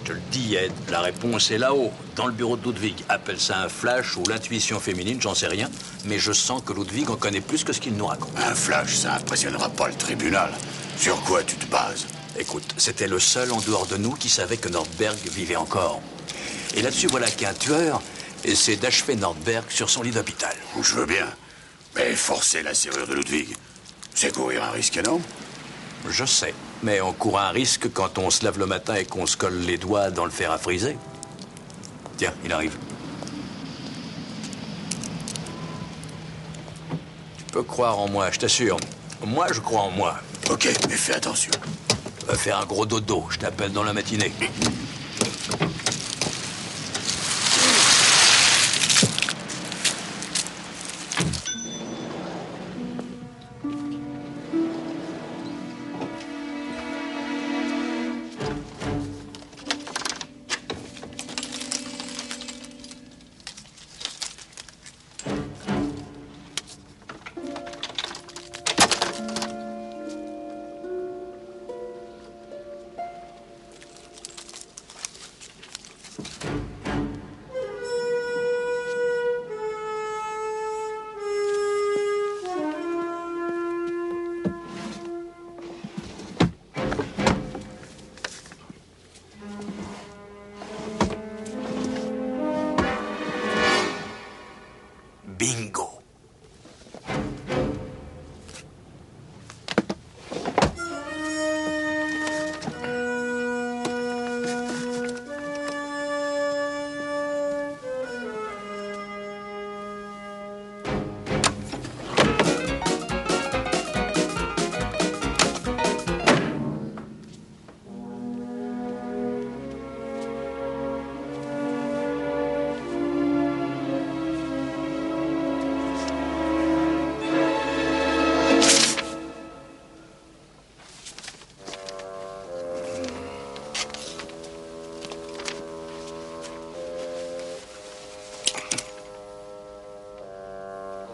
te le dis, Ed, la réponse est là-haut, dans le bureau de Ludwig. Appelle ça un flash ou l'intuition féminine, j'en sais rien. Mais je sens que Ludwig en connaît plus que ce qu'il nous raconte. Un flash, ça impressionnera pas le tribunal. Sur quoi tu te bases? Écoute, c'était le seul en dehors de nous qui savait que Nordberg vivait encore. Et là-dessus, voilà qu'un tueur essaie d'achever Nordberg sur son lit d'hôpital. Je veux bien. Mais forcer la serrure de Ludwig, c'est courir un risque énorme. Je sais, mais on court un risque quand on se lève le matin et qu'on se colle les doigts dans le fer à friser. Tiens, il arrive. Tu peux croire en moi, je t'assure. Moi, je crois en moi. Ok, mais fais attention. Va faire un gros dodo, je t'appelle dans la matinée. Bingo.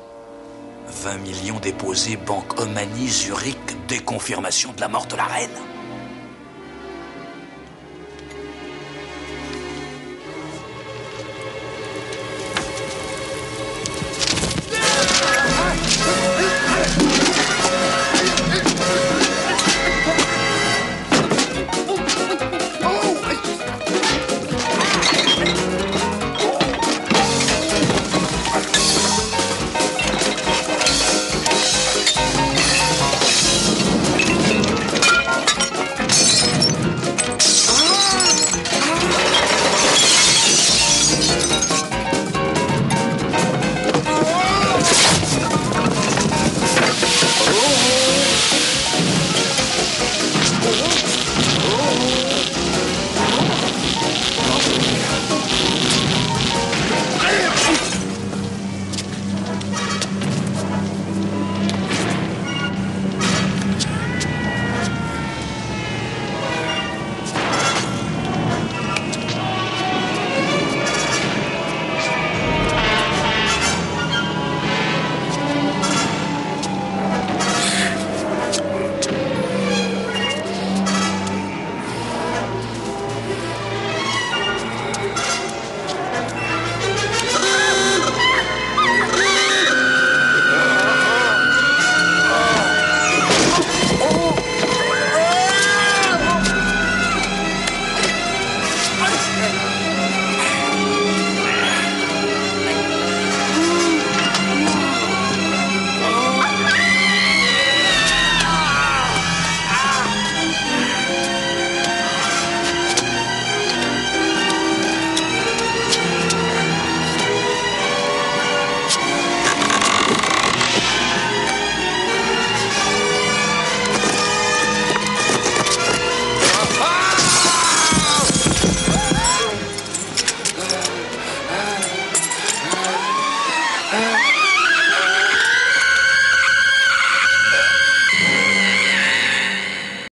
« 20 millions déposés, Banque Omani, Zurich, déconfirmation de la mort de la reine. »